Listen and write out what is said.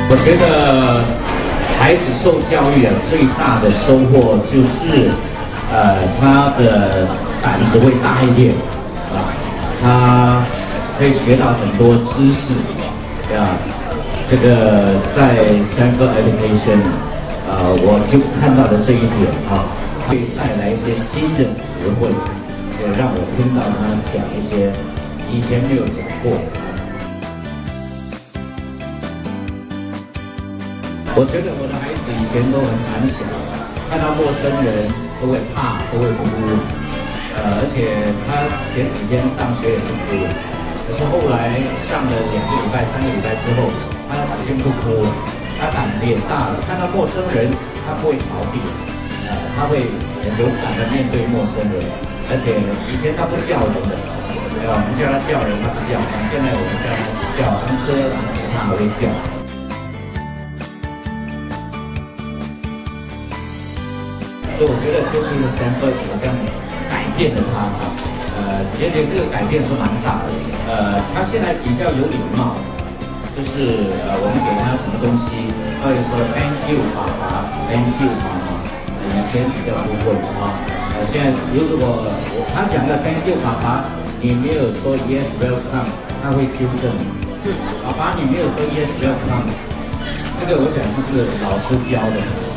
我觉得孩子受教育啊，最大的收获就是，他的胆子会大一点，啊，他可以学到很多知识，啊，这个在 Stanford Education，我就看到了这一点啊，会带来一些新的词汇，也让我听到他讲一些以前没有讲过。 我觉得我的孩子以前都很胆小，看到陌生人都会怕，都会哭。而且他前几天上学也是哭，可是后来上了2个礼拜、3个礼拜之后，他已经不哭了，他胆子也大了。看到陌生人，他不会逃避，他会很勇敢的面对陌生人。而且以前他不叫人的，我们叫他叫人，他不叫。现在我们叫安哥，他还会叫。 所以我觉得这次的 Stanford 好像改变了他节这个改变是蛮大的。他现在比较有礼貌，就是我们给他什么东西，他会说 Thank you 爸爸 ，Thank you 妈妈。以前比较不会啊。现在如果他讲的 Thank you 爸爸，你没有说 Yes welcome， 他会纠正你。爸爸你没有说 Yes welcome， 这个我想就是老师教的。